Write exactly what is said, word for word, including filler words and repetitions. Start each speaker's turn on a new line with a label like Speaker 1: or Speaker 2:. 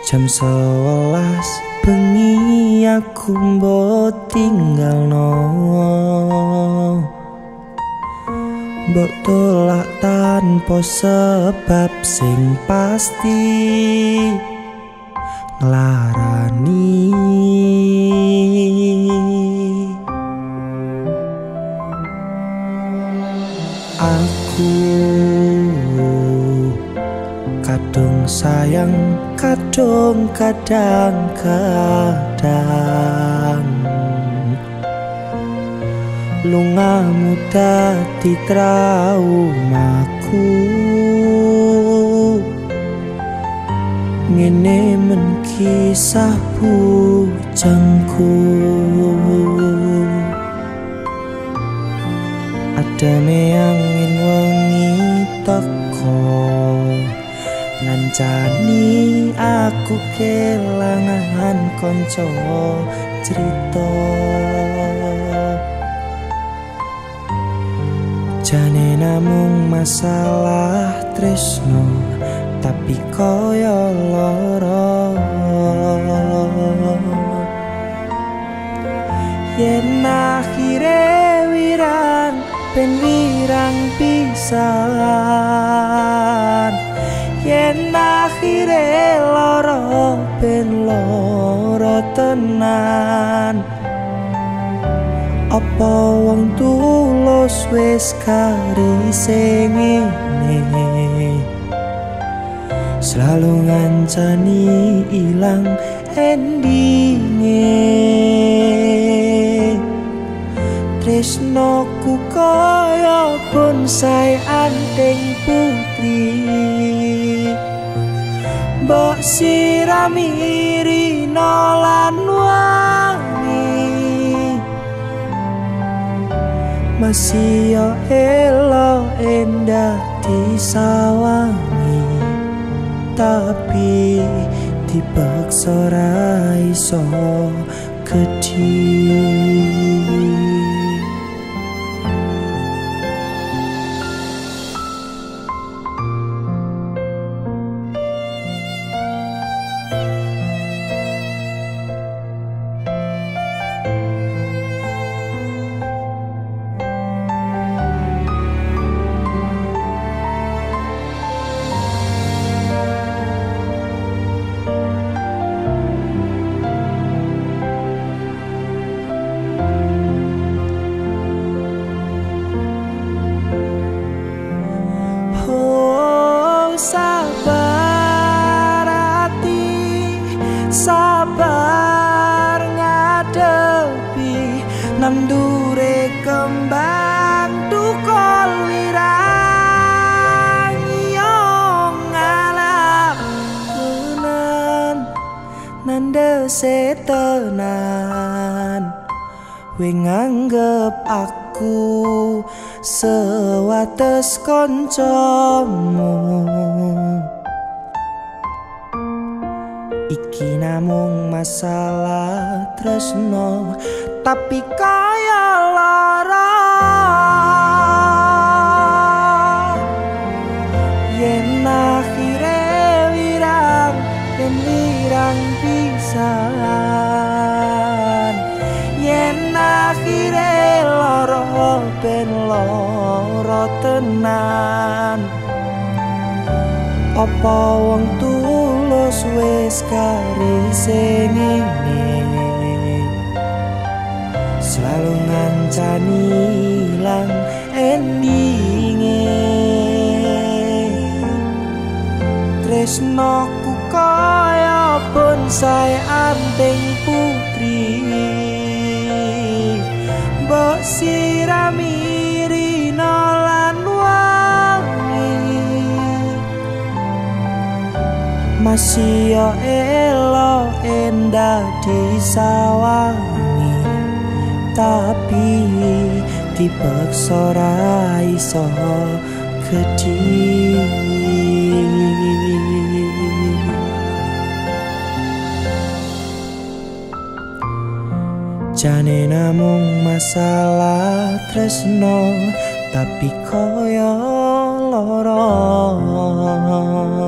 Speaker 1: Jam sewelas bengi aku mbok tinggalno, mbok tolak tanpa sebab sing pasti nglarani. Aku kadung sayang, kadung kadang-kadang lungamu dadi traumaku. Ngene men kisah bujangku, adane angin wengi teko ngancani aku kelangan konco cerita. Jane namung masalah tresno, tapi koyo loro. Yen akhire wirang ben wirang pisan, yen akhire loro ben loro tenan. Apa wong tulus wis karise ngene, selalu ngancani ilang endinge. Tresnoku kaya bonsai anting putri, mbok sirami rino lan wangi. Masih yo elo endah disawangi, tapi dipaksa ra iso gedhi. Sabar hati, sabar ngadepi nandure kembang tukul wirang. Yo ngalap tenan nandese tenan, we nganggep aku sewates koncomu. Iki namung masalah tresno, tapi kaya lara. Yen akhire wirang yen wirang pisan, yen akhire loro ben loro tenan. Apa wong tulus wis karise ngene, selalu ngancani ilang endinge. Tresnoku kaya bonsai anting putri, mbok sirami rino lan wangi. Masih yo elo endah disawangi, tapi dipaksa ra iso gedhi. Jane namung masalah tresno, tapi koyo loro.